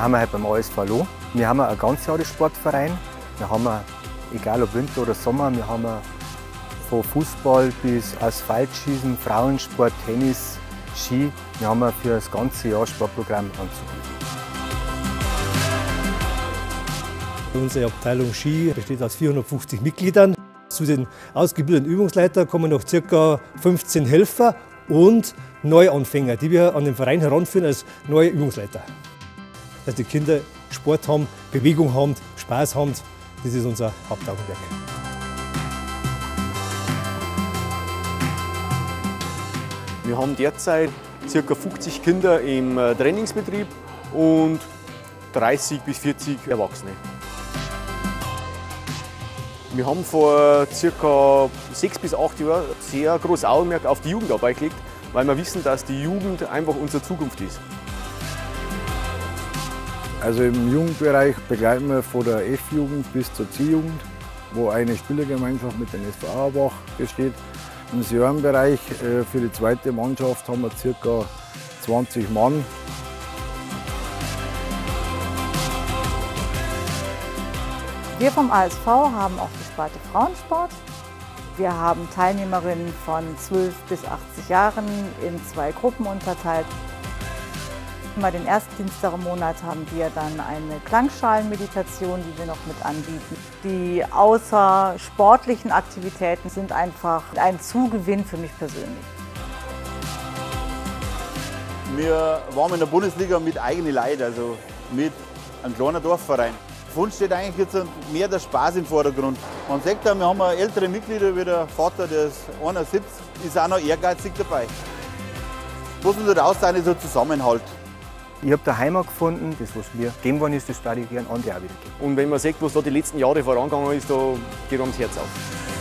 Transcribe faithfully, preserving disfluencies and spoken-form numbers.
haben wir halt beim A S V Loh. Wir haben einen Ganzjahressportverein. Wir haben, egal ob Winter oder Sommer, wir haben von Fußball bis Asphaltschießen, Frauensport, Tennis, Ski. Wir haben für das ganze Jahr Sportprogramm anzubieten. Unsere Abteilung Ski besteht aus vierhundertfünfzig Mitgliedern. Zu den ausgebildeten Übungsleitern kommen noch ca. fünfzehn Helfer und Neuanfänger, die wir an den Verein heranführen als neue Übungsleiter. Dass die Kinder Sport haben, Bewegung haben, Spaß haben, das ist unser Hauptaugenmerk. Wir haben derzeit ca. fünfzig Kinder im Trainingsbetrieb und dreißig bis vierzig Erwachsene. Wir haben vor ca. sechs bis acht Jahren sehr großes Augenmerk auf die Jugendarbeit gelegt, weil wir wissen, dass die Jugend einfach unsere Zukunft ist. Also im Jugendbereich begleiten wir von der F-Jugend bis zur C-Jugend, wo eine Spielergemeinschaft mit dem S V Auerbach besteht. Im Seniorenbereich für die zweite Mannschaft haben wir ca. zwanzig Mann. Wir vom A S V haben auch die Sparte Frauensport. Wir haben Teilnehmerinnen von zwölf bis achtzig Jahren in zwei Gruppen unterteilt. Immer den ersten Dienstag im Monat haben wir dann eine Klangschalenmeditation, die wir noch mit anbieten. Die außersportlichen Aktivitäten sind einfach ein Zugewinn für mich persönlich. Wir waren in der Bundesliga mit eigenen Leuten, also mit einem kleinen Dorfverein. Für uns steht eigentlich jetzt mehr der Spaß im Vordergrund. Man sagt ja, wir haben ältere Mitglieder wie der Vater, der ist einundsiebzig, ist auch noch ehrgeizig dabei. Was uns halt auszeichnet, ist der Zusammenhalt. Ich habe da Heimat gefunden, das was mir gegeben worden ist, das darf ich gerne andere auch wieder geben. Und wenn man sieht, was da die letzten Jahre vorangegangen ist, da geht uns das Herz auf.